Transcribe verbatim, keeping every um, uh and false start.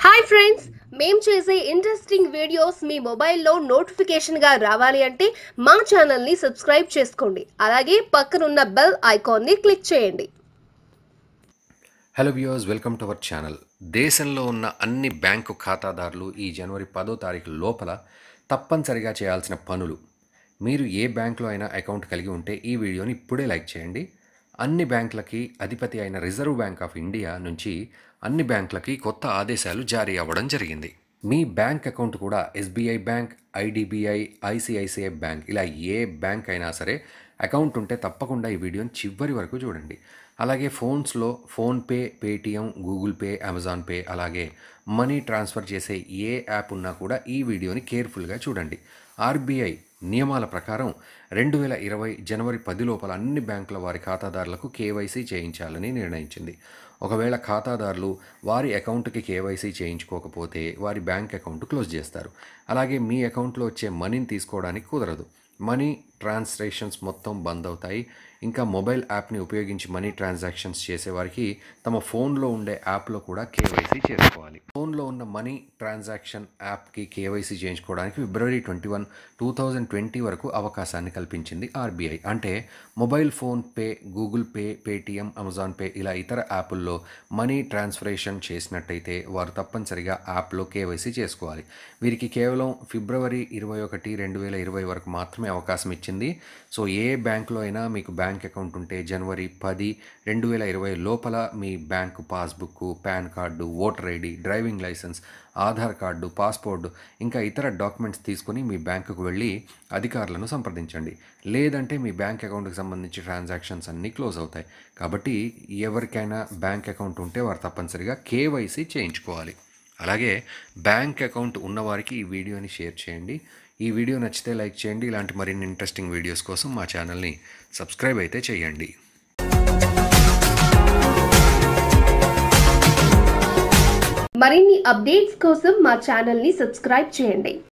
Hi friends, మేము చేసే interesting videos మీ మొబైల్లో నోటిఫికేషన్గా రావాలి అంటే మా ఛానల్ని సబ్స్క్రైబ్ చేసుకోండి. అలాగే పక్కనున్న బెల్ ఐకాన్ని క్లిక్ చేయండి. Hello viewers, welcome to our channel. దేశంలో ఉన్న అన్ని బ్యాంకు ఖాతాదారులు ఈ జనవరి పదో తారీఖు లోపల తప్పనిసరిగా చేయాల్సిన పనులు. మీరు ఏ బ్యాంకులో అయినా అకౌంట్ కలిగి ఉంటే ఈ వీడియోని ఇప్పుడే లైక్ చేయండి. అన్ని బ్యాంకులకి అధిపతి అయిన రిజర్వ్ బ్యాంక్ ఆఫ్ ఇండియా నుంచి అన్ని బ్యాంకులకి కొత్త ఆదేశాలు జారీ అవ్వడం జరిగింది. మీ బ్యాంక్ అకౌంట్ కూడా SBI bank, IDBI, ICICI bank ఇలా ఏ బ్యాంక్ అయినా సరే అకౌంట్ ఉంటే తప్పకుండా ఈ వీడియోని చివరి వరకు చూడండి. అలాగే ఫోన్స్లో PhonePe, Paytm, Google Pay, Amazon Pay అలాగే మనీ ట్రాన్స్ఫర్ చేసే ఏ యాప్ ఉన్నా కూడా ఈ వీడియోని కేర్ఫుల్గా చూడండి. ఆర్బీఐ నియమాల ప్రకారం రెండు వేల ఇరవై జనవరి పది లోపల అన్ని బ్యాంకుల వారి ఖాతాదారులకు కేవైసీ చేయించాలని నిర్ణయించింది. ఒకవేళ ఖాతాదారులు వారి అకౌంట్కి కేవైసీ చేయించుకోకపోతే వారి బ్యాంక్ అకౌంట్ క్లోజ్ చేస్తారు. అలాగే మీ అకౌంట్లో వచ్చే మనీని తీసుకోవడానికి కుదరదు. మనీ ట్రాన్సాక్షన్స్ మొత్తం బంద్ అవుతాయి. ఇంకా మొబైల్ యాప్ని ఉపయోగించి మనీ ట్రాన్సాక్షన్స్ చేసేవారికి తమ ఫోన్లో ఉండే యాప్లో కూడా కేవైసీ చేసుకోవాలి. ఫోన్లో ఉన్న మనీ ట్రాన్సాక్షన్ యాప్కి కేవైసీ చేయించుకోవడానికి February twenty one two thousand twenty వరకు అవకాశాన్ని కల్పించింది ఆర్బీఐ. అంటే mobile PhonePe, Google Pay, Paytm, Amazon Pay ఇలా ఇతర యాప్ల్లో మనీ ట్రాన్స్ఫరేషన్ చేసినట్టయితే వారు తప్పనిసరిగా యాప్లో కేవైసీ చేసుకోవాలి. వీరికి కేవలం ఫిబ్రవరి ఇరవై ఒకటి రెండు వేల ఇరవై వరకు మాత్రమే అవకాశం ఇచ్చింది. సో ఏ బ్యాంకులో అయినా మీకు బ్యాంక్ అకౌంట్ ఉంటే జనవరి పది రెండు వేల ఇరవై లోపల మీ bank passbook, PAN card, voter ID, driving licence, Aadhaar card, passport ఇంకా ఇతర డాక్యుమెంట్స్ తీసుకుని మీ బ్యాంకుకు వెళ్ళి అధికారులను సంప్రదించండి. లేదంటే మీ బ్యాంక్ అకౌంట్కి సంబంధించి ట్రాన్సాక్షన్స్ అన్నీ క్లోజ్ అవుతాయి. కాబట్టి ఎవరికైనా బ్యాంక్ అకౌంట్ ఉంటే వారు తప్పనిసరిగా కేవైసీ చేయించుకోవాలి. అలాగే బ్యాంక్ అకౌంట్ ఉన్నవారికి ఈ వీడియోని షేర్ చేయండి. ఈ వీడియో నచ్చితే లైక్ చేయండి. ఇలాంటి మరిన్ని ఇంట్రెస్టింగ్ వీడియోస్ కోసం మా ఛానల్ని సబ్స్క్రైబ్ అయితే చేయండి. మరిన్ని అప్డేట్స్ కోసం మా ఛానల్ని సబ్స్క్రైబ్ చేయండి.